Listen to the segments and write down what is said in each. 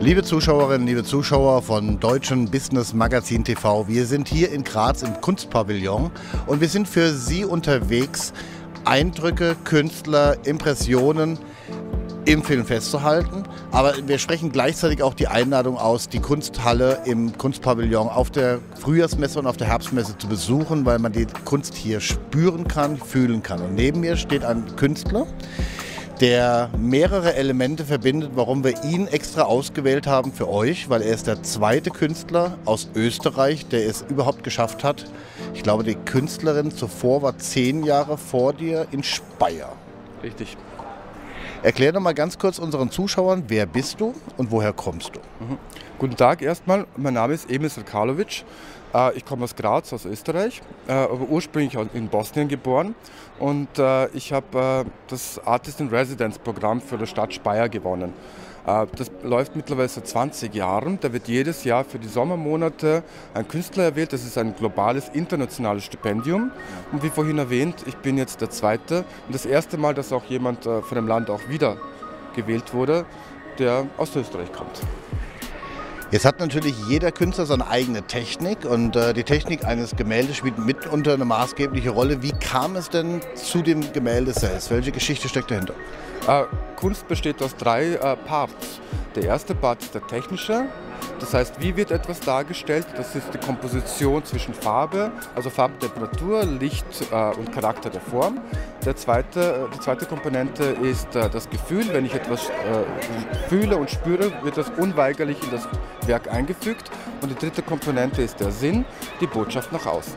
Liebe Zuschauerinnen, liebe Zuschauer von Deutschen Business Magazin TV, wir sind hier in Graz im Kunstpavillon und wir sind für Sie unterwegs, Eindrücke, Künstler, Impressionen im Film festzuhalten. Aber wir sprechen gleichzeitig auch die Einladung aus, die Kunsthalle im Kunstpavillon auf der Frühjahrsmesse und auf der Herbstmesse zu besuchen, weil man die Kunst hier spüren kann, fühlen kann. Und neben mir steht ein Künstler, der mehrere Elemente verbindet, warum wir ihn extra ausgewählt haben für euch, weil er ist der zweite Künstler aus Österreich, der es überhaupt geschafft hat. Ich glaube, die Künstlerin zuvor war 10 Jahre vor dir in Speyer. Richtig. Erklär doch mal ganz kurz unseren Zuschauern, wer bist du und woher kommst du? Guten Tag erstmal, mein Name ist Emil Srkalovic. Ich komme aus Graz, aus Österreich, aber ursprünglich in Bosnien geboren. Und ich habe das Artist in Residence Programm für die Stadt Speyer gewonnen. Das läuft mittlerweile seit 20 Jahren. Da wird jedes Jahr für die Sommermonate ein Künstler erwählt. Das ist ein globales, internationales Stipendium. Und wie vorhin erwähnt, ich bin jetzt der Zweite. Und das erste Mal, dass auch jemand von dem Land auch wieder gewählt wurde, der aus Österreich kommt. Jetzt hat natürlich jeder Künstler seine eigene Technik und die Technik eines Gemäldes spielt mitunter eine maßgebliche Rolle. Wie kam es denn zu dem Gemälde selbst? Welche Geschichte steckt dahinter? Kunst besteht aus 3 Parts. Der erste Part ist der technische, das heißt, wie wird etwas dargestellt? Das ist die Komposition zwischen Farbe, also Farbtemperatur, Licht und Charakter der Form. Die zweite Komponente ist das Gefühl. Wenn ich etwas fühle und spüre, wird das unweigerlich in das Werk eingefügt. Und die dritte Komponente ist der Sinn, die Botschaft nach außen.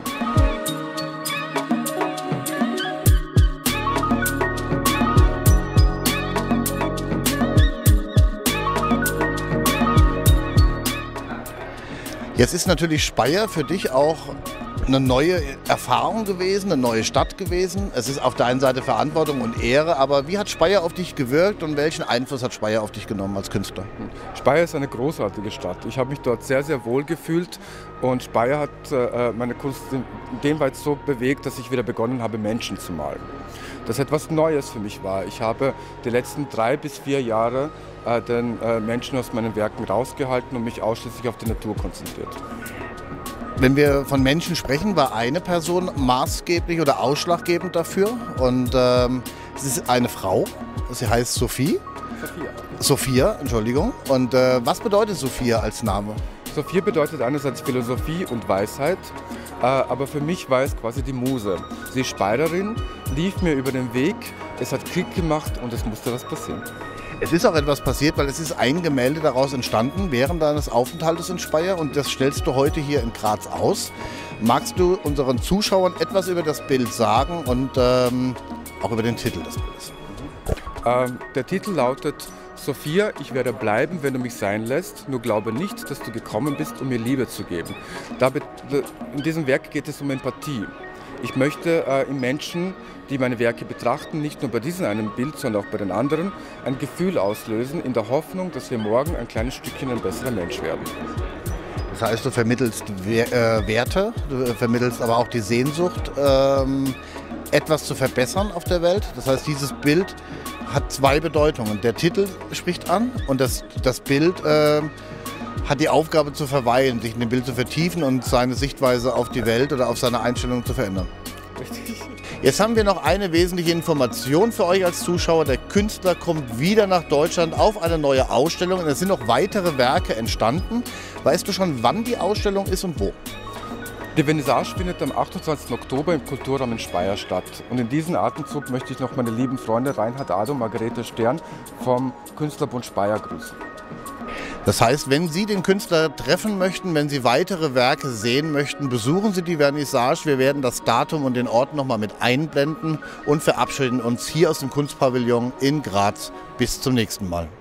Jetzt ist natürlich Speyer für dich auch eine neue Erfahrung gewesen, eine neue Stadt gewesen. Es ist auf der einen Seite Verantwortung und Ehre, aber wie hat Speyer auf dich gewirkt und welchen Einfluss hat Speyer auf dich genommen als Künstler? Speyer ist eine großartige Stadt. Ich habe mich dort sehr, sehr wohl gefühlt und Speyer hat meine Kunst in dem weit so bewegt, dass ich wieder begonnen habe, Menschen zu malen. Das etwas Neues für mich war. Ich habe die letzten 3 bis 4 Jahre den Menschen aus meinen Werken rausgehalten und mich ausschließlich auf die Natur konzentriert. Wenn wir von Menschen sprechen, war eine Person maßgeblich oder ausschlaggebend dafür und es ist eine Frau, sie heißt Sophie. Sophia, Entschuldigung. Und was bedeutet Sophia als Name? Sophia bedeutet einerseits Philosophie und Weisheit, aber für mich war es quasi die Muse. Sie ist Speyerin, lief mir über den Weg, es hat Klick gemacht und es musste was passieren. Es ist auch etwas passiert, weil es ist ein Gemälde daraus entstanden während deines Aufenthaltes in Speyer und das stellst du heute hier in Graz aus. Magst du unseren Zuschauern etwas über das Bild sagen und auch über den Titel des Bildes? Der Titel lautet: Sophia, ich werde bleiben, wenn du mich sein lässt, nur glaube nicht, dass du gekommen bist, um mir Liebe zu geben. In diesem Werk geht es um Empathie. Ich möchte in Menschen, die meine Werke betrachten, nicht nur bei diesem einen Bild, sondern auch bei den anderen, ein Gefühl auslösen, in der Hoffnung, dass wir morgen ein kleines Stückchen ein besserer Mensch werden. Das heißt, du vermittelst Werte, du vermittelst aber auch die Sehnsucht, etwas zu verbessern auf der Welt. Das heißt, dieses Bild hat 2 Bedeutungen. Der Titel spricht an und das Bild hat die Aufgabe zu verweilen, sich in dem Bild zu vertiefen und seine Sichtweise auf die Welt oder auf seine Einstellung zu verändern. Richtig. Jetzt haben wir noch eine wesentliche Information für euch als Zuschauer. Der Künstler kommt wieder nach Deutschland auf eine neue Ausstellung und es sind noch weitere Werke entstanden. Weißt du schon, wann die Ausstellung ist und wo? Die Vernissage findet am 28. Oktober im Kulturraum in Speyer statt. Und in diesem Atemzug möchte ich noch meine lieben Freunde Reinhard Ado und Margarete Stern vom Künstlerbund Speyer grüßen. Das heißt, wenn Sie den Künstler treffen möchten, wenn Sie weitere Werke sehen möchten, besuchen Sie die Vernissage. Wir werden das Datum und den Ort nochmal mit einblenden und verabschieden uns hier aus dem Kunstpavillon in Graz. Bis zum nächsten Mal.